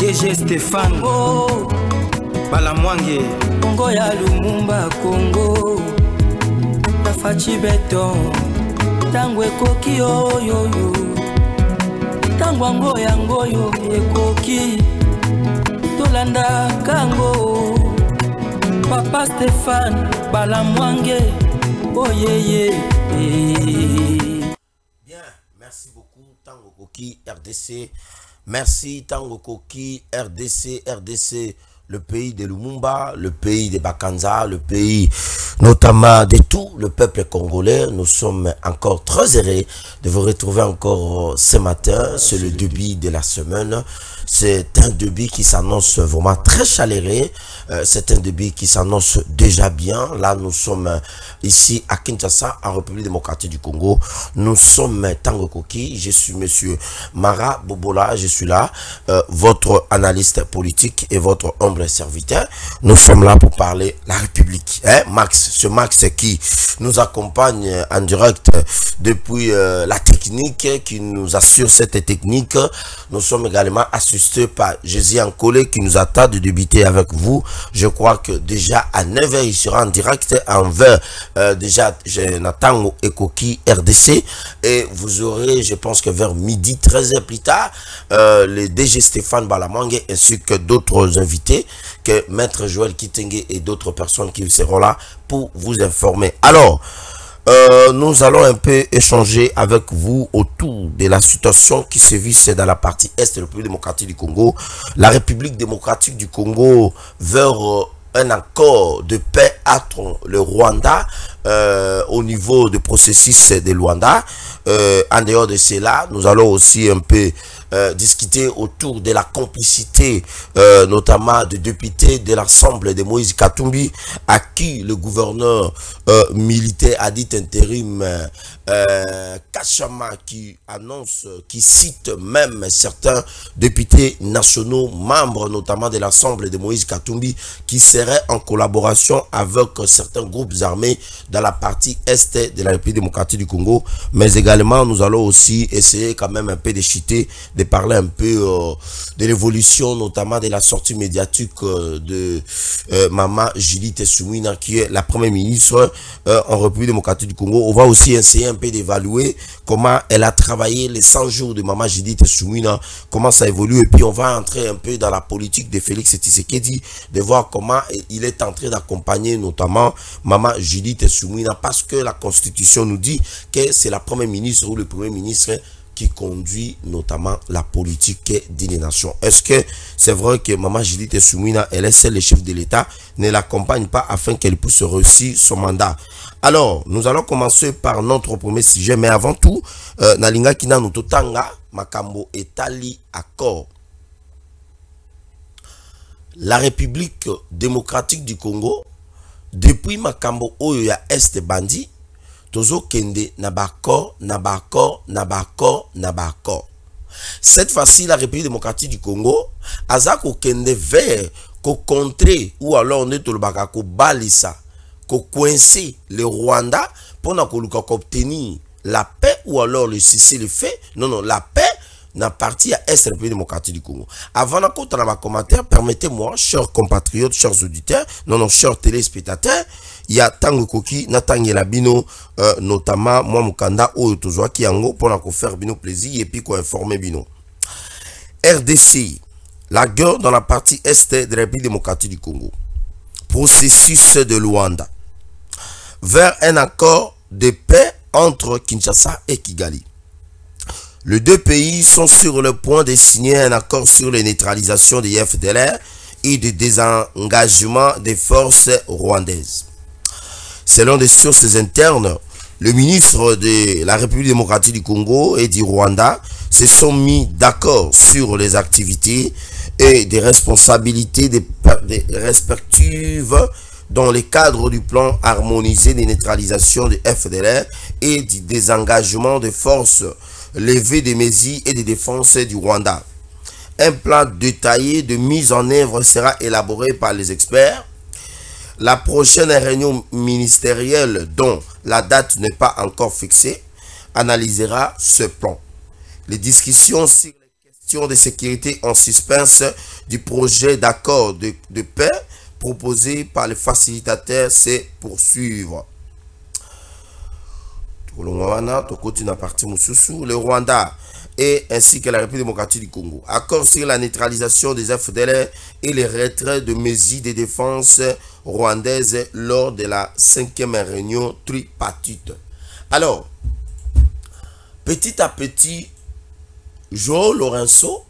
DG Stéphane oh. Balamwange Congo ya Lumumba Congo Fachi beton Tangwe koki oyoyo Tangwango yangoyo ekoki Tolanda kango Papa Stéphane Balamwange oh yeah. Bien, merci beaucoup Tango Koki RDC. Merci Tango Koki RDC, le pays de Lumumba, le pays de Bakanza, le pays notamment de tout le peuple congolais. Nous sommes encore très heureux de vous retrouver encore ce matin. C'est le début de la semaine. C'est un début qui s'annonce vraiment très chaleureux. C'est un début qui s'annonce déjà bien. Là, nous sommes ici à Kinshasa, en République démocratique du Congo. Nous sommes Tango Koki. Je suis monsieur Mara Bobola. Je suis là, votre analyste politique et votre humble serviteur. Nous sommes là pour parler la République. Max, ce Max qui nous accompagne en direct depuis la technique, qui nous assure cette technique. Nous sommes également assistés par Jésus Ancolé qui nous attend de débuter avec vous. Je crois que déjà à 9h, il sera en direct envers déjà Jonathan Ekoki RDC. Et vous aurez, je pense que vers midi, 13h plus tard, le DG Stéphane Balamwange ainsi que d'autres invités, que Maître Joël Kitenge et d'autres personnes qui seront là pour vous informer. Alors, nous allons un peu échanger avec vous autour de la situation qui se vit dans la partie est de la République démocratique du Congo. La République démocratique du Congo vers un accord de paix entre le Rwanda au niveau du processus de Luanda. En dehors de cela, nous allons aussi un peu discuter autour de la complicité notamment de députés de l'Assemblée de Moïse Katumbi, à qui le gouverneur militaire a dit intérim Kachama, qui annonce, qui cite même certains députés nationaux, membres notamment de l'Assemblée de Moïse Katumbi, qui seraient en collaboration avec certains groupes armés dans la partie est de la République démocratique du Congo. Mais également, nous allons aussi essayer quand même un peu de chiter, de parler un peu de l'évolution, notamment de la sortie médiatique de Maman Judith Suminwa, qui est la première ministre en République démocratique du Congo. On va aussi essayer un peu d'évaluer comment elle a travaillé les 100 jours de Maman Judith Suminwa, comment ça évolue, et puis on va entrer un peu dans la politique de Félix Tshisekedi, de voir comment il est en train d'accompagner notamment Maman Judith Suminwa, parce que la Constitution nous dit que c'est la première ministre ou le premier ministre qui conduit notamment la politique d'une nation. Est-ce que c'est vrai que Maman Judith Suminwa, elle est celle, le chef de l'État, ne l'accompagne pas afin qu'elle puisse réussir son mandat? Alors, nous allons commencer par notre premier sujet, mais avant tout, Nalinga Kina Nutotanga, Makambo Etali Accord. La République démocratique du Congo, depuis Makambo Oyo Est Bandi, Tozo Kende Nabako. Cette fois-ci, la République démocratique du Congo, Azako Kende vers ko contrer ou alors on est le baka ko balisa, ko coincer le Rwanda pour obtenir la paix ou alors le cesser le fait. Non, la paix n'a parti à Est République démocratique du Congo. Avant d'entrer dans ma commentaire, permettez-moi, chers compatriotes, chers auditeurs, chers téléspectateurs, il y a Tango Koki, Natangela Bino, notamment moi Mukanda ou Tozoa Kiango pour nous faire Bino plaisir et puis qu'on informer Bino. RDC, la guerre dans la partie Est de la République démocratique du Congo. Processus de Luanda. Vers un accord de paix entre Kinshasa et Kigali. Les deux pays sont sur le point de signer un accord sur la neutralisation des FDLR et de désengagement des forces rwandaises. Selon des sources internes, le ministre de la République démocratique du Congo et du Rwanda se sont mis d'accord sur les activités et des responsabilités des respectives dans le cadre du plan harmonisé de neutralisation des FDLR et du désengagement des forces levées des mesures et de défense du Rwanda. Un plan détaillé de mise en œuvre sera élaboré par les experts. La prochaine réunion ministérielle, dont la date n'est pas encore fixée, analysera ce plan. Les discussions sur les questions de sécurité en suspense du projet d'accord de paix proposé par le facilitateur se poursuivre. Le Rwanda et ainsi que la République démocratique du Congo. Accord sur la neutralisation des FDLR et le retrait de mesures de défense rwandaises lors de la 5e réunion tripartite. Alors, petit à petit, João Lourenço,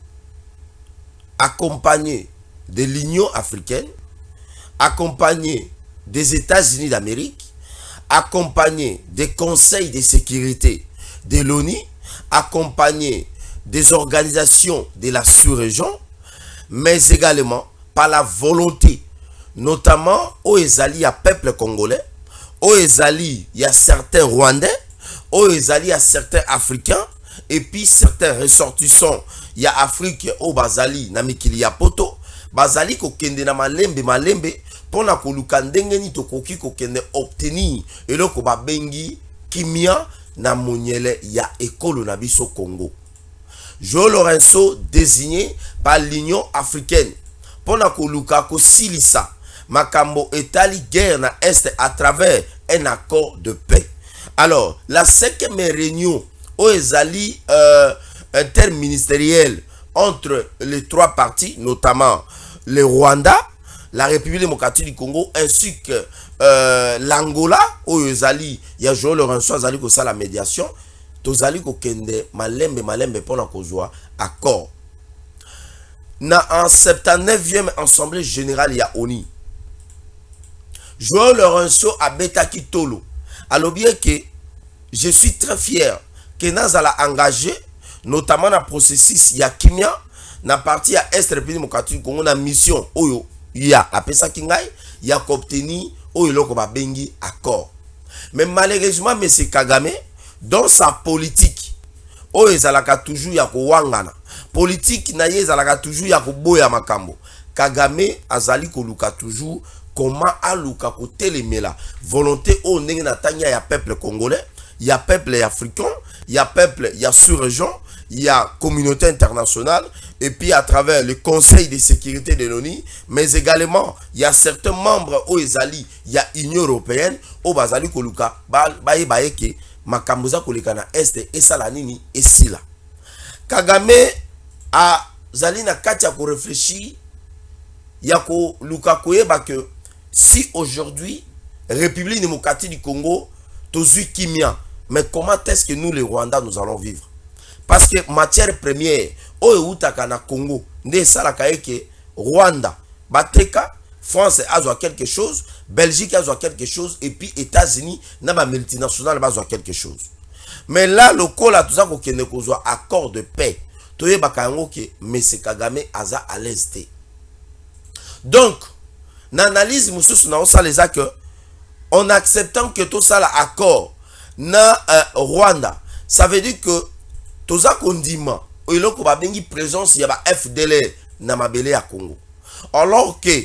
accompagné de l'Union africaine, accompagné des États-Unis d'Amérique, accompagné des conseils de sécurité de l'ONU, accompagné des organisations de la sous-région, mais également par la volonté, notamment au Ezali, il y a peuple congolais, au Ezali, il y a certains Rwandais, au Ezali, il y a certains Africains, et puis certains ressortissants, il y a Afrique au Bazali, Namikili ya poto, Bazali ko kende na malembe, pona ko lukandenge ni tokoki ko kende obtenir, eloko ba bengi kimia na monyele ya ekolo na biso Congo. João Lourenço désigné par l'Union africaine pona ko luka ko silisa makambo etali guerre na est à travers un accord de paix. Alors, la 5e réunion au Ezali interministériel entre les 3 parties, notamment le Rwanda, la République démocratique du Congo, ainsi que l'Angola, au Ezali, il y a João Lourenço, Azali ko la médiation, tozali ko kende malembe pour la kozwa accord. En 79e Assemblée Générale, il y a ONU. João Lourenço a betaki tolo. Alors bien que je suis très fier que Nazala engagé, notamment dans le processus Yakimia, dans la partie à Est République démocratique du Congo, dans la mission Oyo, il y a Apesa Kingai, il y a obtenu Oyo Lokoba Bengi accord. Mais malheureusement, M. Kagame, dans sa politique, Oyo Zalaka toujours Yako Wangana, politique Naye Zalaka toujours Yako Boya Makambo, Kagame Azali Koluka toujours. Comment aluka ko telemela volonté au ndenge natanya ya peuple congolais, il y a peuple africain, il y a peuple, il y a sous-région, il y a communauté internationale et puis à travers le Conseil de sécurité de l'ONU, mais également il y a certains membres au Ezali, il y a Union européenne au Bazali koluka baye ke makambuza koleka na est et salanini et sila. Kagame a zali na katia ko réfléchir yako luka koyeba que si aujourd'hui, République démocratique du Congo, Tozu Kimia, mais comment est-ce que nous, les Rwandais, nous allons vivre? Parce que matière première, au Utakana Congo, ne salakaeke, Rwanda, Bateka, France a quelque chose, Belgique a quelque chose, et puis États-Unis, n'a pas multinational a quelque chose. Mais là, le col a tout ça qu'on a accord de paix. Toye Bakango que M. Kagame aza à l'est. Donc, l'analyse que en acceptant que tout ça l'accord na Rwanda, ça veut dire que tout ça qu'on dit il y a une présence il y a FDLR na mabele à Congo. Alors que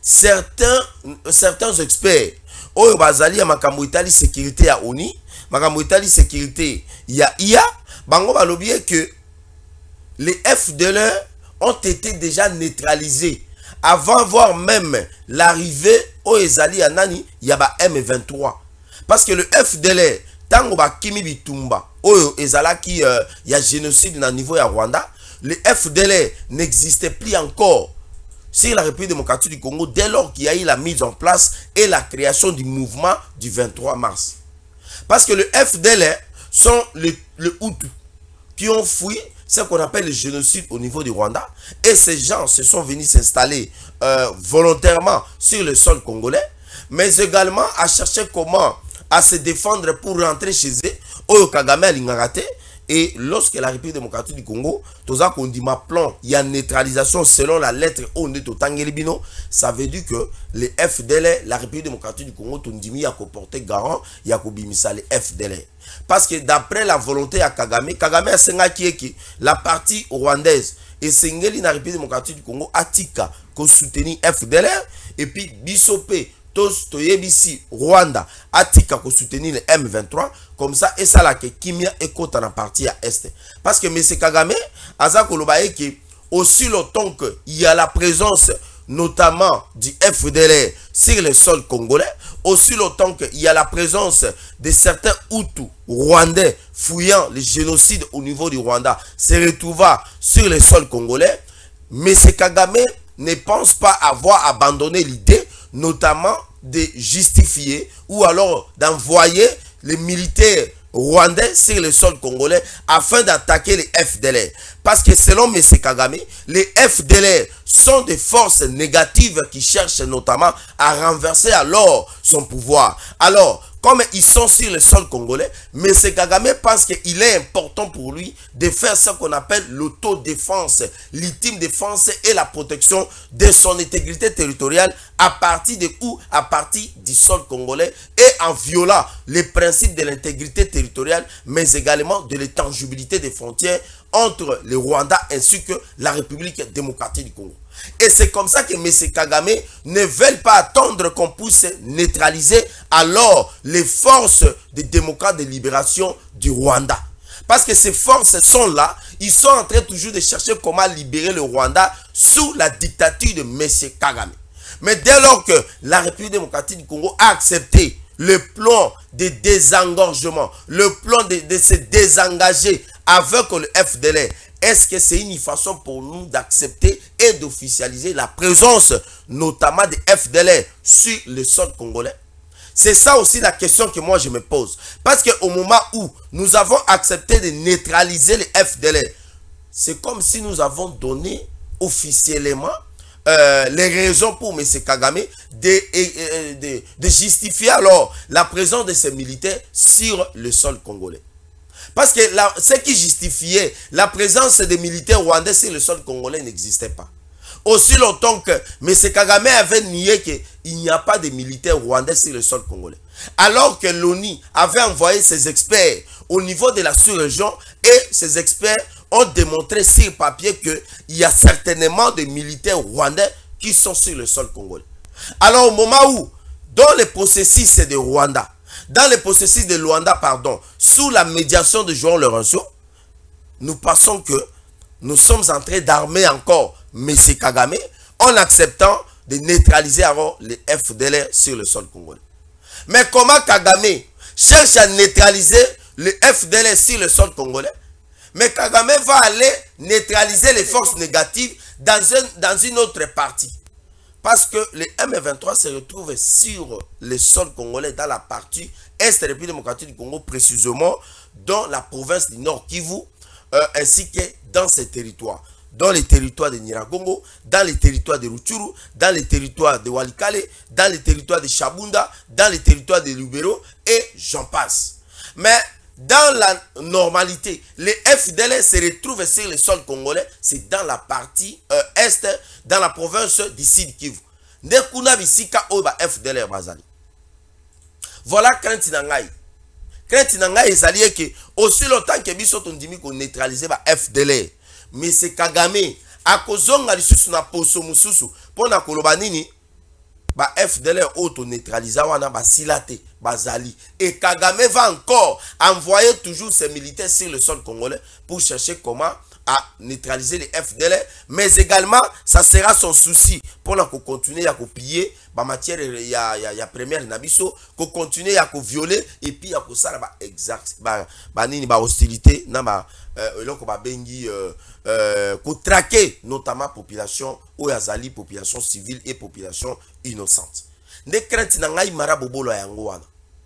certains experts au bazali ya makambo Italie sécurité à ONU, makambo Italie sécurité il y a IA, bango balobie que les FDLR ont été déjà neutralisés avant voir même l'arrivée au Ezali Anani, il y a M23. Parce que le FDLR, tango ba kimi bitumba, au Ezala qui y a génocide dans le niveau à Rwanda, le FDLR n'existait plus encore sur la République démocratique du Congo dès lors qu'il y a eu la mise en place et la création du mouvement du 23 mars. Parce que le FDLR sont les Hutus qui ont fui ce qu'on appelle le génocide au niveau du Rwanda. Et ces gens se sont venus s'installer volontairement sur le sol congolais, mais également à chercher comment à se défendre pour rentrer chez eux, au Kagame Lingagate. Et lorsque la République démocratique du Congo, tout ça qu'on dit ma plan, il y a une neutralisation selon la lettre O de Tangelibino, ça veut dire que les FDLR, la République démocratique du Congo, tout dit, il y a porté garant, il y a bimisa les FDLR. Parce que d'après la volonté à Kagame, Kagame a senga qui la partie rwandaise et Sengeli la République démocratique du Congo, Atika, qu'on soutenir FDLR, et puis Bissopé, tous toyebisi Rwanda atika ko soutenir le M23 comme ça et ça la que kimia ekota na partie à est parce que M. Kagame aza koloba que aussi longtemps que il y a la présence notamment du FDLR sur le sol congolais, aussi longtemps qu'il y a la présence de certains Hutus rwandais fouillant le génocide au niveau du Rwanda, se retrouva sur le sol congolais, M. Kagame ne pense pas avoir abandonné l'idée, notamment de justifier ou alors d'envoyer les militaires rwandais sur le sol congolais afin d'attaquer les FDLR. Parce que selon M. Kagame, les FDLR sont des forces négatives qui cherchent notamment à renverser alors son pouvoir. Alors, comme ils sont sur le sol congolais, M. Kagame pense qu'il est important pour lui de faire ce qu'on appelle l'autodéfense, l'ultime défense et la protection de son intégrité territoriale à partir de où? À partir du sol congolais et en violant les principes de l'intégrité territoriale, mais également de l'intangibilité des frontières entre le Rwanda ainsi que la République démocratique du Congo. Et c'est comme ça que M. Kagame ne veut pas attendre qu'on puisse neutraliser alors les forces des démocrates de libération du Rwanda. Parce que ces forces sont là, ils sont en train toujours de chercher comment libérer le Rwanda sous la dictature de M. Kagame. Mais dès lors que la République démocratique du Congo a accepté le plan de désengorgement, le plan de se désengager avec le FDLR, est-ce que c'est une façon pour nous d'accepter et d'officialiser la présence notamment des FDLR sur le sol congolais? C'est ça aussi la question que moi je me pose. Parce qu'au moment où nous avons accepté de neutraliser les FDLR, c'est comme si nous avons donné officiellement les raisons pour M. Kagame de justifier alors la présence de ces militaires sur le sol congolais. Parce que ce qui justifiait la présence des militaires rwandais sur le sol congolais n'existait pas. Aussi longtemps que M. Kagame avait nié qu'il n'y a pas de militaires rwandais sur le sol congolais. Alors que l'ONU avait envoyé ses experts au niveau de la sous-région et ces experts ont démontré sur papier qu'il y a certainement des militaires rwandais qui sont sur le sol congolais. Alors au moment où, dans le processus de Rwanda, sous la médiation de João Lourenço, nous pensons que nous sommes en train d'armer encore M. Kagame en acceptant de neutraliser alors les FDLR sur le sol congolais. Mais comment Kagame cherche à neutraliser les FDLR sur le sol congolais? Mais Kagame va aller neutraliser les forces négatives dans une autre partie. Parce que les M23 se retrouvent sur le sol congolais dans la partie Est de la République démocratique du Congo, précisément dans la province du Nord Kivu, ainsi que dans ces territoires. Dans les territoires de Nyiragongo, dans les territoires de Rutshuru, dans les territoires de Walikale, dans les territoires de Shabunda, dans les territoires de Lubero, et j'en passe. Mais dans la normalité, les FDLR se retrouvent sur le sol congolais, c'est dans la partie est, dans la province du Sud Kivu. Nekuna bisika oba FDLR bazali. Voilà crainte nangai. Crainte nangai ezali que aussi longtemps que biso tondimi ko neutraliser ba FDLR, mais c'est Kagame akozonga lisusu na poso mususu pona koloba nini ba FDLR auto neutraliser wana ba silate bazali, et Kagame va encore envoyer toujours ses militaires sur le sol congolais pour chercher comment à neutraliser les FDLR, mais également ça sera son souci pour continuer à piller ba matière ya première nabiso, ko continuer à violer et puis à ça ba exact ba nini ba hostilité na ba eloko ba bengi ko traquer notamment population ou yazali population civile et population innocente. Ne crainte na ngai marabobolo yango wana.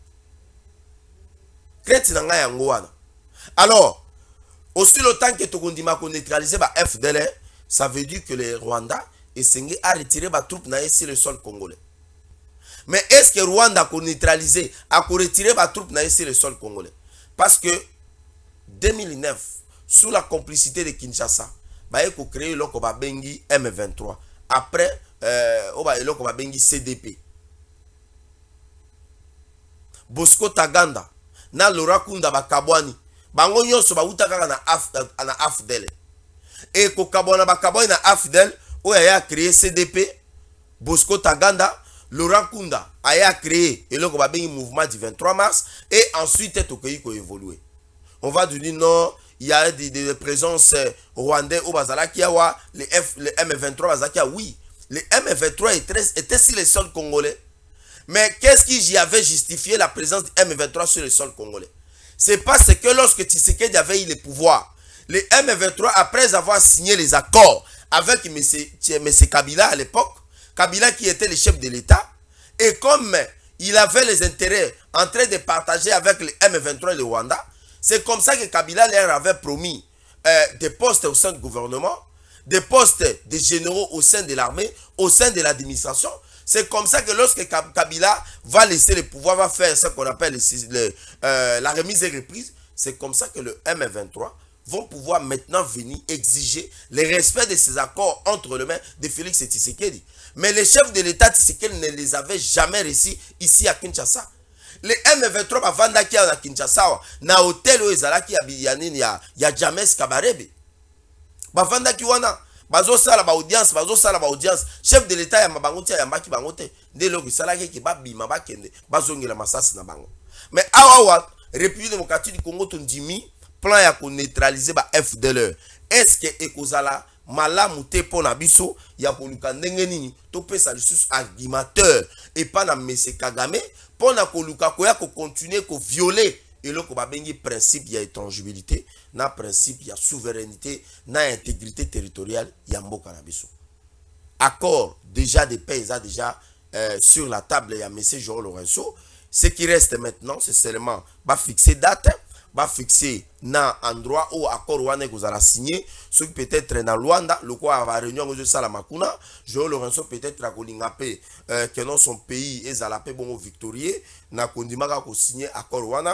Crainte na ngai yango wana. Alors aussi longtemps que Tokondima ko neutraliser ba FDLR, ça veut dire que le Rwanda essayé à retirer ba troupes na sur le sol congolais. Mais est-ce que Rwanda ko neutraliser a ko retirer ba troupes na sur le sol congolais? Parce que 2009, sous la complicité de Kinshasa, ba ko créer loko ba bengi M23. Après oba loko ba bengi CDP. Bosco Taganda na Laurent Kunda ba Kabwani bango nyonso ba utaka na AFDL et ko kabona ba kabona na AFDL oya ya créer CDP. Bosco Taganda, Laurent Kunda a créé et le mouvement du 23 mars et ensuite est au pays qui a évolué. On va dire non, il y a des présences rwandais au Bazalaki, les M23 Bazalaki, oui. Les M23 étaient sur le sol congolais. Mais qu'est-ce qui avait justifié la présence des M23 sur le sol congolais? C'est parce que lorsque Tshisekedi avait eu le pouvoir, les M23, après avoir signé les accords avec M. Kabila à l'époque, Kabila qui était le chef de l'État, et comme il avait les intérêts en train de partager avec les M23 et le Rwanda, c'est comme ça que Kabila leur avait promis des postes au sein du gouvernement, des postes de généraux au sein de l'armée, au sein de l'administration. C'est comme ça que lorsque Kabila va laisser le pouvoir, va faire ce qu'on appelle la remise et reprise, c'est comme ça que le M23 vont pouvoir maintenant venir exiger le respect de ces accords entre les mains de Félix et Tshisekedi. Mais les chefs de l'État Tshisekedi ne les avaient jamais reçus ici à Kinshasa. Les M23 bavandaki à Kinshasa, na hôtel où ezalaki ya James Kabarebe. Bavandaki wana, bazo sala ba audience, chef de l'État ya mabangotia ya mbaki bangote, nde loko salaki ki ba bima ba kende, bazongela masasi na bango. Mais awa République démocratique du Congo tondimi plan ya ko neutraliser ba FDLR. Est-ce que ekozala malamu te pona biso ya koluka ndenge nini to pesa lisusu argumentateur et pas na M. Kagame pona koluka koya ko continuer ko violer eloko babengi principe ya étrangeabilité na principe ya souveraineté na intégrité territoriale ya mboka na biso. Accord déjà de paix déjà sur la table ya M. João Lourenço. Ce qui reste maintenant c'est seulement ba fixer date, va fixer na endroit où accord wana que vous allez signer, ce qui peut-être dans Luanda, le quoi va réunion aux Salamakuna, João Lourenço peut-être à Kolingapé que dans son pays et Zalapé bon victorieux, na kondimaka ko signer accord wana.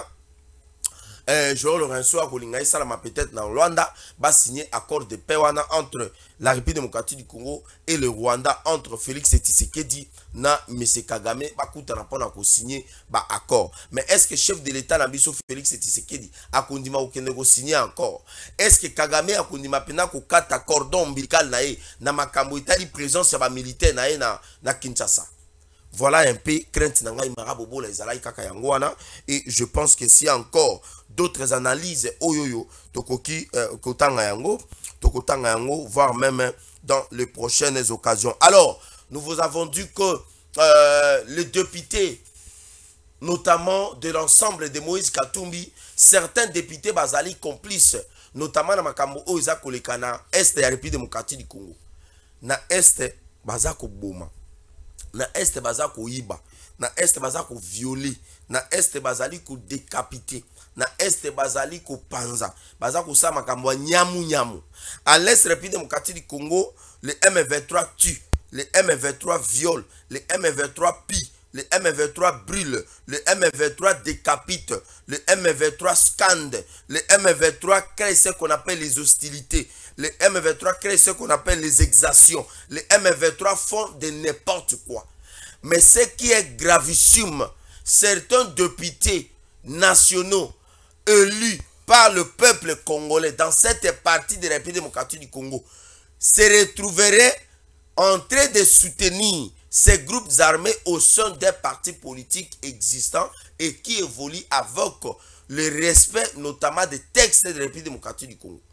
João Lourenço a Kolinga Salama peut-être dans Luanda va signer accord de paix wana entre la République démocratique du Congo et le Rwanda, entre Félix Tshisekedi na M. Kagame va kutana pona ko signer ba accord. Mais est-ce que chef de l'État na biso Félix Tshisekedi a kondima ko kende ko signer encore? Est-ce que Kagame a kondima pena ko kata cordon ombilical na ye na makambo itali présence ya ba militaire na ye na Kinshasa? Voilà un peu crainte nanga imarabobo la ezalai kaka yango wana, et je pense que si encore d'autres analyses oyoyo tokoki kotanga yango voire même dans les prochaines occasions. Alors nous vous avons dit que les députés notamment de l'ensemble de Moïse Katumbi, certains députés bazali complices notamment na makambo oza kolekana est ya République démocratique du Congo na est bazako boma na est bazako iba na est bazako violer na est bazali ko décapiter na est bazali ko panza bazako sa makambo nyamu à l'est République démocratique du Congo, les M23 tuent, les M23 violent, les M23 pillent, les M23 brûlent, les M23 décapitent, les M23 scandent, les M23 créent ce qu'on appelle les hostilités, les M23 créent ce qu'on appelle les exactions, les M23 font de n'importe quoi. Mais ce qui est gravissime, certains députés nationaux élus par le peuple congolais dans cette partie de la République démocratique du Congo se retrouveraient en train de soutenir ces groupes armés au sein des partis politiques existants et qui évoluent avec le respect notamment des textes de la République démocratique du Congo.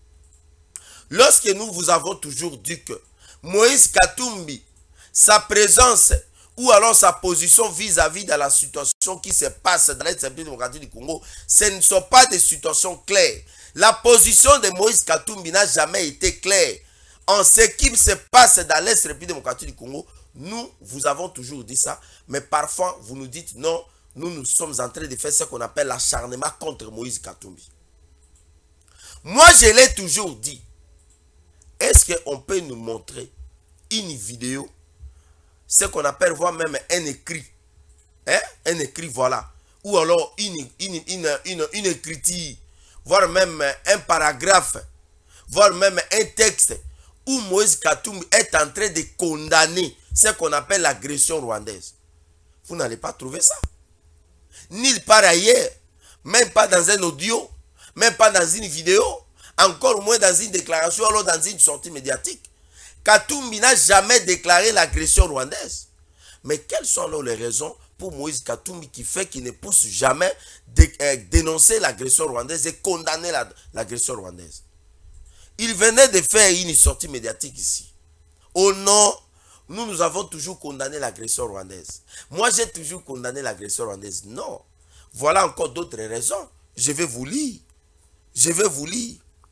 Lorsque nous vous avons toujours dit que Moïse Katumbi, sa présence ou alors sa position vis-à-vis de la situation qui se passe dans la République démocratique du Congo, ce ne sont pas des situations claires. La position de Moïse Katumbi n'a jamais été claire. En ce qui se passe dans l'Est République démocratique du Congo, nous vous avons toujours dit ça, mais parfois vous nous dites non, nous sommes en train de faire ce qu'on appelle l'acharnement contre Moïse Katumbi. Moi je l'ai toujours dit, est-ce qu'on peut nous montrer une vidéo, ce qu'on appelle voire même un écrit, hein? Un écrit voilà, ou alors une écriture, voire même un paragraphe, voire même un texte où Moïse Katumbi est en train de condamner ce qu'on appelle l'agression rwandaise. Vous n'allez pas trouver ça. Nulle part ailleurs, même pas dans un audio, même pas dans une vidéo, encore moins dans une déclaration, alors dans une sortie médiatique. Katumbi n'a jamais déclaré l'agression rwandaise. Mais quelles sont alors les raisons pour Moïse Katumbi qui fait qu'il ne pousse jamais dénoncer l'agression rwandaise et condamner l'agression rwandaise? Il venait de faire une sortie médiatique ici. Oh non, nous avons toujours condamné l'agression rwandaise. Moi, j'ai toujours condamné l'agression rwandaise. Non. Voilà encore d'autres raisons. Je vais vous lire. Je vais vous lire.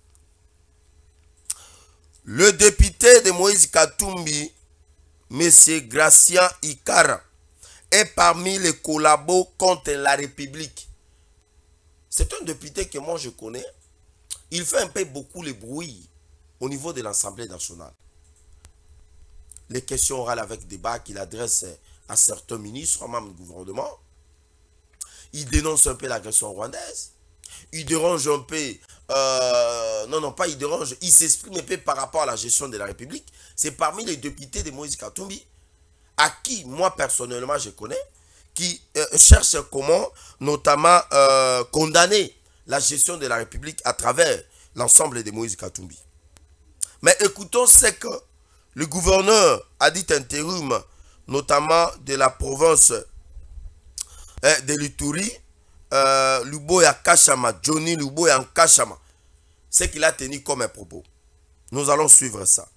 Le député de Moïse Katumbi, M. Gracien Ikara, est parmi les collabos contre la République. C'est un député que moi je connais. Il fait un peu beaucoup le bruit au niveau de l'Assemblée nationale. Les questions orales avec débat qu'il adresse à certains ministres, membres du gouvernement. Il dénonce un peu l'agression rwandaise. Il dérange un peu, pas il dérange, il s'exprime un peu par rapport à la gestion de la République. C'est parmi les députés de Moïse Katumbi, à qui moi personnellement je connais, qui cherchent comment notamment condamner la gestion de la République à travers l'ensemble de Moïse Katumbi. Mais écoutons ce que le gouverneur a dit intérim, notamment de la province de l'Ituri, Luboya Kashama, Johnny Luboya Kashama, ce qu'il a tenu comme un propos. Nous allons suivre ça.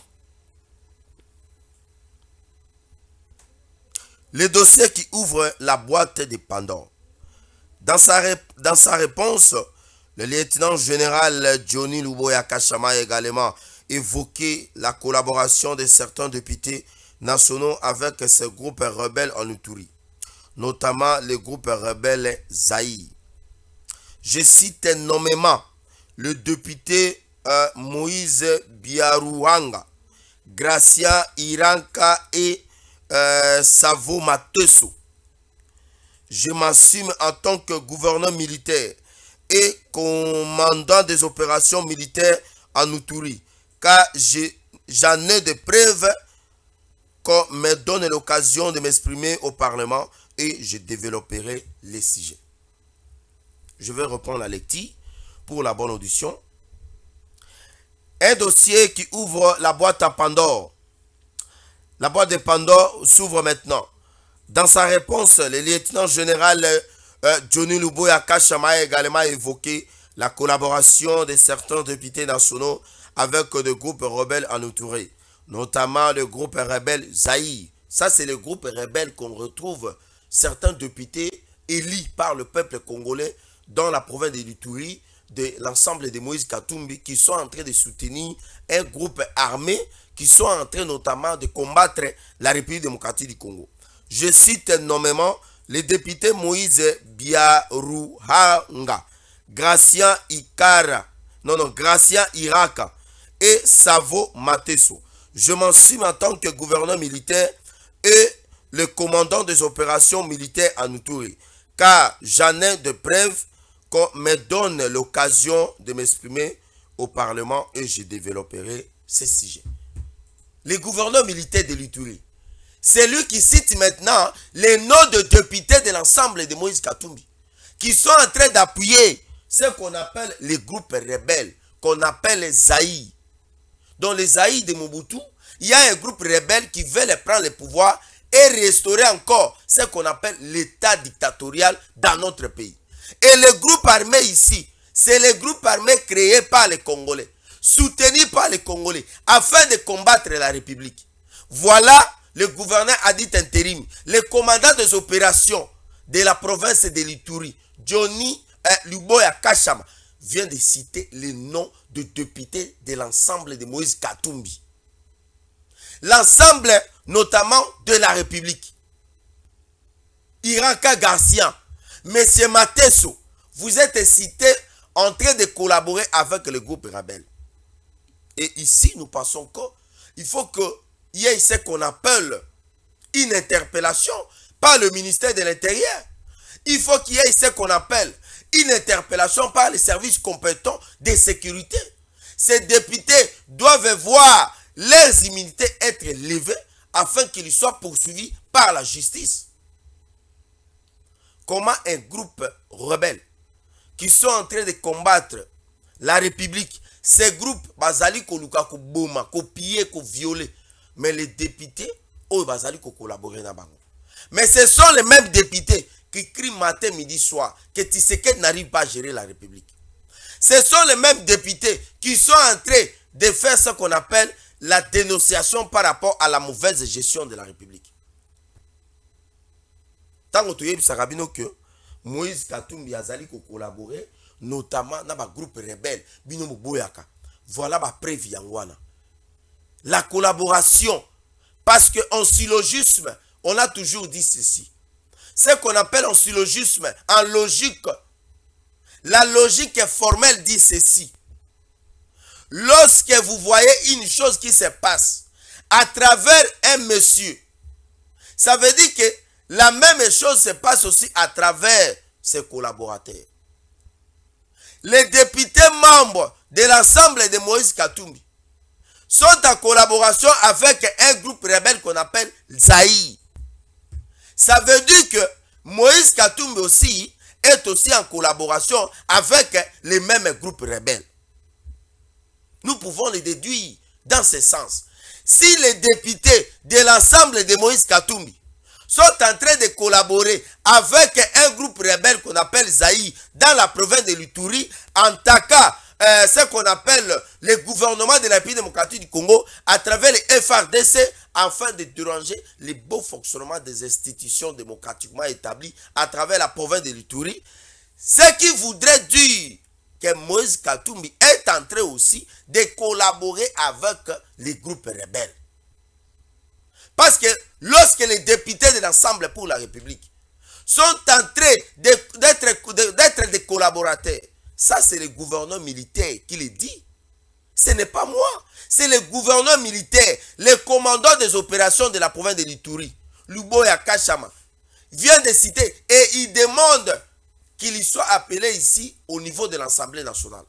Le dossier qui ouvre la boîte de Pandore. Dans sa réponse, le lieutenant général Johnny Luboya Kashama a également évoqué la collaboration de certains députés nationaux avec ces groupes rebelles en Ituri, notamment le groupe rebelle Zaï. Je cite nommément le député Moïse Biarouanga, Gracia Iranka et Savo Mateso. Je m'assume en tant que gouverneur militaire et commandant des opérations militaires en Ituri, car j'en ai des preuves qu'on me donne l'occasion de m'exprimer au Parlement et je développerai les sujets. Je vais reprendre la lecture pour la bonne audition. Un dossier qui ouvre la boîte à Pandore. La boîte de Pandore s'ouvre maintenant. Dans sa réponse, le lieutenant général Johnny Luboya Kashama a également évoqué la collaboration de certains députés nationaux avec des groupes rebelles en Ituri, notamment le groupe rebelle Zaï. Ça, c'est le groupe rebelle qu'on retrouve certains députés élus par le peuple congolais dans la province de l'Ituri, de l'ensemble de Moïse Katumbi, qui sont en train de soutenir un groupe armé, qui sont en train notamment de combattre la République démocratique du Congo. Je cite nommément les députés Moïse Biarouhanga, Gracien Iraka et Savo Mateso. Je m'en suis en tant que gouverneur militaire et le commandant des opérations militaires en Ituri, car j'en ai de preuves qu'on me donne l'occasion de m'exprimer au Parlement et je développerai ces sujets. Le gouverneur militaire de l'Ituri, c'est lui qui cite maintenant les noms de députés de l'ensemble de Moïse Katumbi, qui sont en train d'appuyer ce qu'on appelle les groupes rebelles, qu'on appelle les Zaï. Dans les Zaï de Mobutu, il y a un groupe rebelle qui veut prendre le pouvoir et restaurer encore ce qu'on appelle l'état dictatorial dans notre pays. Et le groupe armé ici, c'est le groupe armé créé par les Congolais, soutenu par les Congolais, afin de combattre la République. Voilà, le gouverneur a dit intérim, le commandant des opérations de la province de l'Ituri, Johnny Luboya Kashama, vient de citer les noms de députés de l'ensemble de Moïse Katumbi. L'ensemble notamment de la République. Iranka Garcia, M. Mateso, vous êtes cités en train de collaborer avec le groupe rebelle. Et ici, nous pensons qu'il faut qu'il y ait ce qu'on appelle une interpellation par le ministère de l'Intérieur. Il faut qu'il y ait ce qu'on appelle une interpellation par les services compétents de sécurité. Ces députés doivent voir leurs immunités être levées afin qu'ils soient poursuivis par la justice. Comment un groupe rebelle qui sont en train de combattre la République, ces groupes, bazali koluka ko boma, ko piller, ko violer, mais les députés oyo bazali ko collaborer na bango. Mais ce sont les mêmes députés qui crient matin, midi, soir que Tshisekedi n'arrive pas à gérer la République. Ce sont les mêmes députés qui sont en train de faire ce qu'on appelle la dénonciation par rapport à la mauvaise gestion de la République. Tant que Moïse Katumbi azali ko collaborer notamment dans le groupe rebelle bino boyaka. Voilà ma preuve yangwana. La collaboration, parce qu'en syllogisme, on a toujours dit ceci. Ce qu'on appelle en syllogisme, en logique, la logique formelle dit ceci. Lorsque vous voyez une chose qui se passe à travers un monsieur, ça veut dire que la même chose se passe aussi à travers ses collaborateurs. Les députés membres de l'ensemble de Moïse Katumbi sont en collaboration avec un groupe rebelle qu'on appelle Zaï. Ça veut dire que Moïse Katumbi aussi est aussi en collaboration avec les mêmes groupes rebelles. Nous pouvons le déduire dans ce sens. Si les députés de l'ensemble de Moïse Katumbi sont en train de collaborer avec un groupe rebelle qu'on appelle Zaï dans la province de l'Ituri, en attaquant ce qu'on appelle le gouvernement de la République démocratique du Congo à travers les FRDC afin de déranger le beau fonctionnement des institutions démocratiquement établies à travers la province de l'Ituri, ce qui voudrait dire que Moïse Katumbi est en train aussi de collaborer avec les groupes rebelles. Parce que lorsque les députés de l'Assemblée pour la République sont en train d'être des collaborateurs, ça c'est le gouverneur militaire qui le dit. Ce n'est pas moi. C'est le gouverneur militaire, le commandant des opérations de la province de l'Ituri, Luboya Kachama, vient de citer et il demande qu'il y soit appelé ici au niveau de l'Assemblée nationale.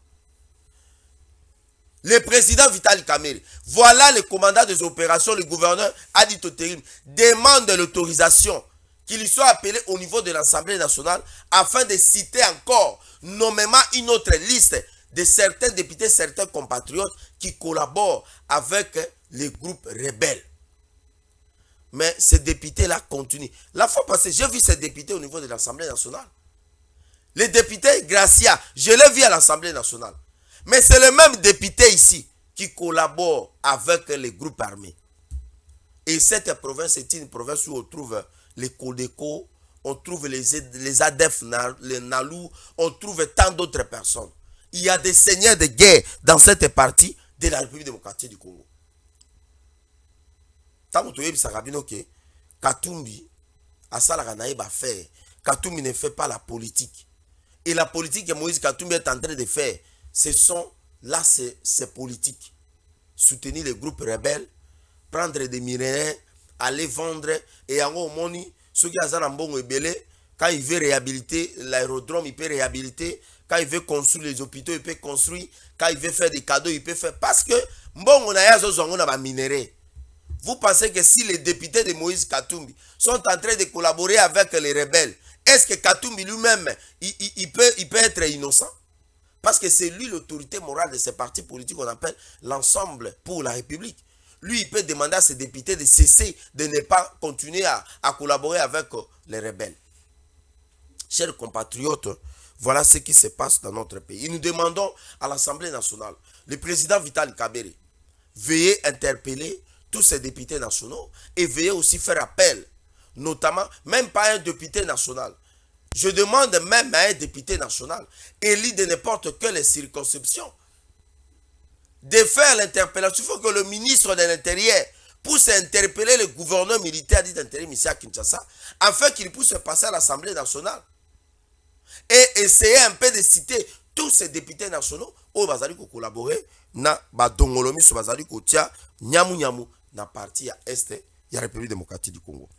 Le président Vital Kamerhe, voilà le commandant des opérations, le gouverneur Adi Toterim, demande l'autorisation qu'il y soit appelé au niveau de l'Assemblée nationale afin de citer encore nommément une autre liste de certains députés, certains compatriotes qui collaborent avec les groupes rebelles. Mais ces députés-là continuent. La fois passée, j'ai vu ces députés au niveau de l'Assemblée nationale. Les députés Gracia, je l'ai vu à l'Assemblée nationale. Mais c'est le même député ici qui collabore avec les groupes armés. Et cette province est une province où on trouve les Codeco, on trouve les ADF, les Nalou, on trouve tant d'autres personnes. Il y a des seigneurs de guerre dans cette partie de la République démocratique du Congo. Katumbi, Katumbi ne fait pas la politique. Et la politique que Moïse Katumbi est en train de faire, ce sont là, c'est politique. Soutenir les groupes rebelles, prendre des minéraux, aller vendre, et en gros, moni, ceux qui ont un bon rebelle, quand il veut réhabiliter l'aérodrome, il peut réhabiliter. Quand il veut construire les hôpitaux, il peut construire. Quand il veut faire des cadeaux, il peut faire. Parce que, bon, on a un minéraux. Vous pensez que si les députés de Moïse Katumbi sont en train de collaborer avec les rebelles, est-ce que Katumbi lui-même, il peut être innocent? Parce que c'est lui l'autorité morale de ces partis politiques qu'on appelle l'ensemble pour la République. Lui, il peut demander à ses députés de cesser de ne pas continuer à collaborer avec les rebelles. Chers compatriotes, voilà ce qui se passe dans notre pays. Et nous demandons à l'Assemblée nationale, le président Vital Kamerhe, veuillez interpeller tous ces députés nationaux et veuillez aussi faire appel, notamment, même pas un député national. Je demande même à un député national, élu de n'importe quelle circonscription, de faire l'interpellation. Il faut que le ministre de l'Intérieur puisse interpeller le gouverneur militaire d'intérim ici à Kinshasa, afin qu'il puisse passer à l'Assemblée nationale. Et essayer un peu de citer tous ces députés nationaux où bazali ko collaborer na badongolomi so bazali ko tia nyamu nyamu na parti à est ya République démocratique du Congo.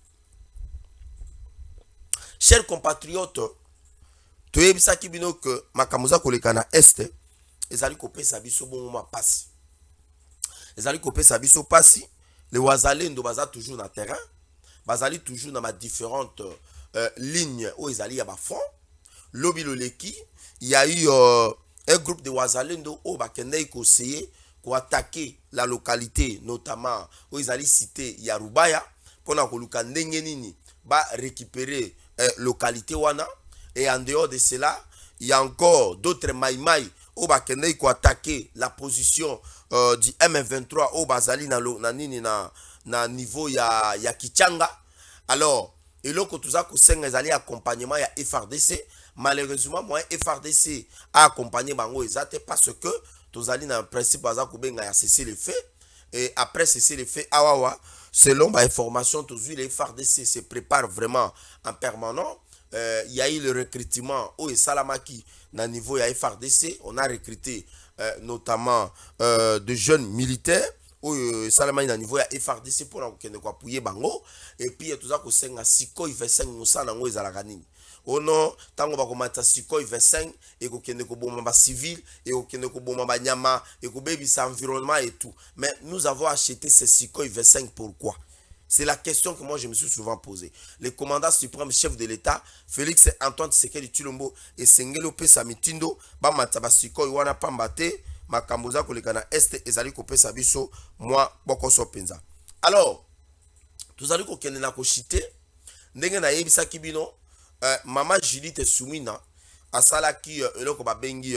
Chers compatriotes, toyebisa kibino que makamuza koleka na est ezali ko pesa biso bon moment passe. Ezali ko pesa biso passe, les wazalendo baza toujours na terrain, bazali toujours na ma différentes lignes où ezali ya ba front. Lobi Loleki, il y a eu un groupe de Wazalendo au Bakendei conseillé pour attaquer la localité, notamment où ils allaient citer Yarubaya, pona koluka ndenge nini ba récupérer localité wana. Et en dehors de cela, il y a encore d'autres maïmaï au bakende ko attaquer la position du M23 au bazali na niveau ya Kichanga. Alors, et là que tout ça que allé accompagnement ya FRDC, malheureusement moi FRDC a accompagné bango ezate parce que tous allé dans principe baza ko benga ya cesser les faits. Et après cesser les faits, selon ma information, tous les FRDC se préparent vraiment en permanent. Il y a eu le recrutement au Salamaki dans le niveau de FRDC. On a recruté notamment de jeunes militaires au Salamaki dans le niveau de FRDC pour appuyer Bango. Et puis tout ça, c'est un Sikoi 25 Moussa dans le Zalaganini. Oh non, tant qu'on va commencer Sikoi 25 et qu'on ait un civil et qu'on ait un nyama et qu'on ait un environnement et tout. Mais nous avons acheté ces Sikoi 25 pourquoi? C'est la question que moi je me suis souvent posée. Le commandant suprême chef de l'État, Félix Antoine Tshisekedi Tshilombo et Sengelo Pesa Mitindo, ba mataba Sikoi wana pambate, makamboza kolekana este ezali kopesa biso moi bokoso penza. Alors, tous allons kokende na ko chité, ndenge na yebisa kibino, Maman Judith Soumina asalaki eloko ba bengi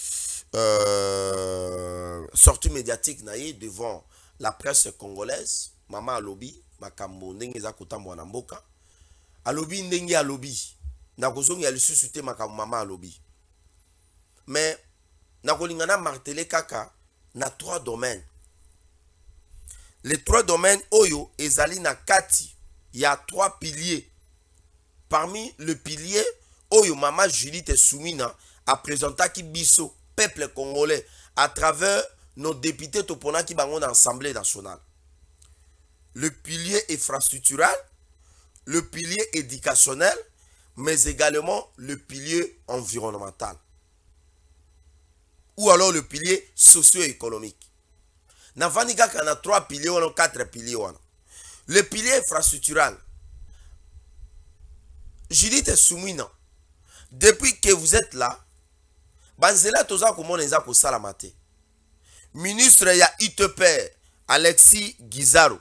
sortie médiatique na ye devant la presse congolaise. Maman alobi makambo ndenge za kotambo na mboka alobi ndenge alobi na kozongi ya lisusu te makambo mama alobi mais na kolingana marteler kaka na 3 domaines. Les 3 domaines oyo ezali na kati ya 3 piliers. Parmi le pilier oyo Maman Judith Soumina a présenté qui biso peuple congolais à travers nos députés topona qui bango dans l'Assemblée nationale. Le pilier infrastructural, le pilier éducationnel, mais également le pilier environnemental. Ou alors le pilier socio-économique. Navanika qu'on a 3 piliers ou 4 piliers. Le pilier infrastructural. Judith Soumina, depuis que vous êtes là, Banzela Toza Koumon Ezako Salamate, ministre ya ITP Alexis Guizaro.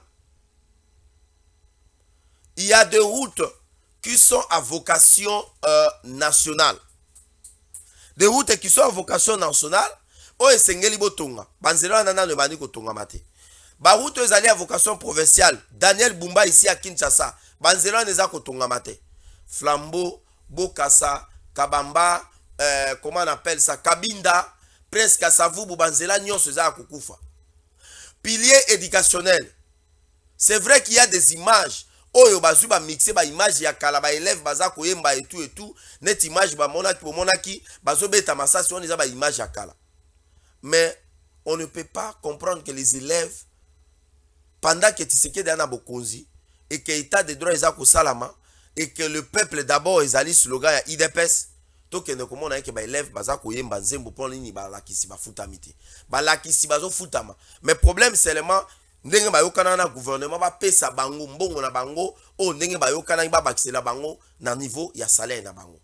Il y a des routes qui sont à vocation nationale. Des routes qui sont à vocation nationale, o esengeli botonga. Banzela nana ne bani ko tonga mate. Ba route ezali à vocation provinciale. Daniel Bumba ici à Kinshasa. Banzela neza ko tonga mate. Flambeau, Bokassa, Kabamba, comment on appelle ça, Kabinda, presque à Savou, Banzela, Nyonso za kukufa. Pilier éducationnel. C'est vrai qu'il y a des images. Oyo bazu ba mixer ba image ya kala ba élève baza koyemba et tout net image ba monaki bazo beta masasi on eza ba image ya kala. Mais on ne peut pas comprendre que les élèves pendant que Tshisekedi ana bokonzi et que état de droit eza ko salama et que le peuple d'abord ezali slogan ya IDPS to que ne komona ke ba élève baza koyemba nzembo pour nini ba lakisi ba futamite ba lakisi bazo futama. Mais problème seulement ndenge bayokana na gouvernement ba pesa bango mbongo na bango o ndenge bayokana ba bakisela bango na niveau ya salaire na bango.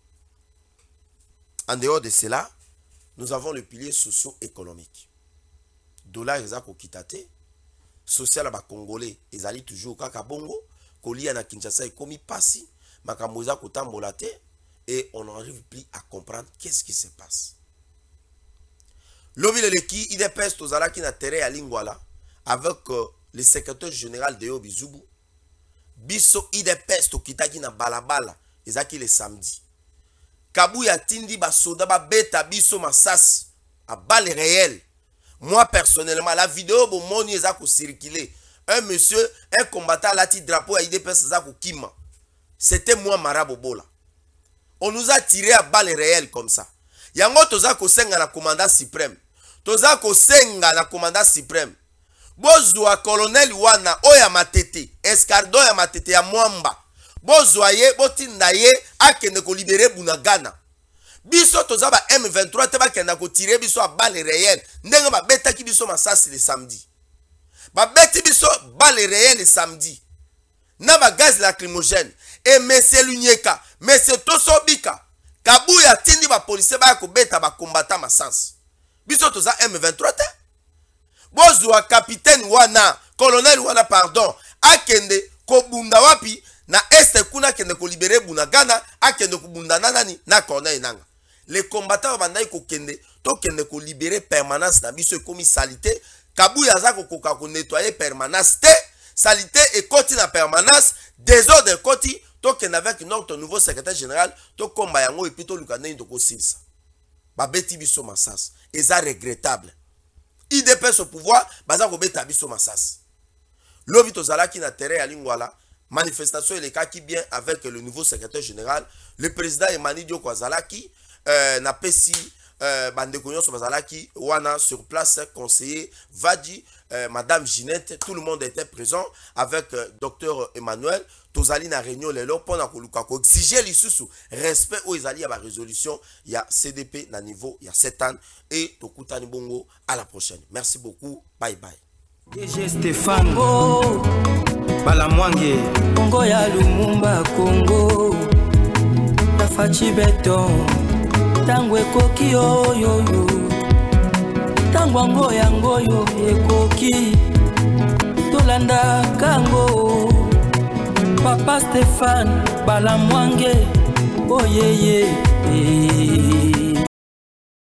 En dehors de cela, nous avons le pilier socio-économique. Dollar ezako kitate, social ba congolais ezali toujours kaka bongo, kolia na Kinshasa ekomi pasi, makambo ezako tambola te et on n'arrive plus à comprendre qu'est-ce qui se passe. Lobi leleki IDPS tozalaki na terrain ya Lingwala avec le secrétaire général de Yobizubu. Biso IDPS to kitaki na balabala ezaki le samedi. Kabou ya tindi ba soda ba beta biso masas à balle réelle. Moi personnellement la vidéo bo moni ezako circuler. Un monsieur, un combattant lati drapeau à IDPS ezako kima. C'était moi Marabobola. On nous a tiré à balle réelle comme ça. Yango tozako senga na commandant suprême. Tozako senga na commandant suprême. Bozwa colonel wana oya matete escardo ya matete ya mwamba bozwa ye botinda ye akende ko libérer Bunagana. Biso toza ba M23 te ba kenda ko tirer biso a balle réelle ndenge ba beta ki biso masasi le samedi ba beti biso balle réelle le samedi na ba gaz lacrymogène et monsieur Lunyeka monsieur Tosobika Kabuya tindi ba police ba ko beta ba combattant masasi biso toza M23 te. Bozwa capitaine wana, colonel wana pardon, akende Kobunda wapi na este kuna kende ko libérer Bunagana akende ko bunda nani na Corneille Nangaa. Les combattants bandai ko kende to kende ko libérer permanence na biso ekomi salité. Kabuya za ko koka ko nettoyer permanence te. Salité et koti na permanence, désordre koti, to kende avec notre nouveau secrétaire général, to komba yango et puis to lukane to ko silsa. Ba beti biso masas. Et ça regrettable. IDPS au pouvoir, baza ko beta biso masas. Lobi to zalaki na terrain ya Lingwala, manifestation et les cas qui bien avec le nouveau secrétaire général, le président Emmanuel Dioko Zalaki, na pesi bande konyo so bazalaki wana sur place, conseiller Vadi, madame Ginette, tout le monde était présent avec docteur Emmanuel. Tozali na réunion lelo pona koluka ko exiger lisusu respect aux ezali ya ba résolution ya CDP na niveau ya 7 ans et tokutani bongo à la prochaine. Merci beaucoup. Bye bye. DG Stéphane Balamwange Congo ya Lumumba Congo Tafachi Beton Tango ekoki oyoyo Tango ngoyo ekoki Tolanda kango Papa Stéphane Balamwange Oh yeah yeah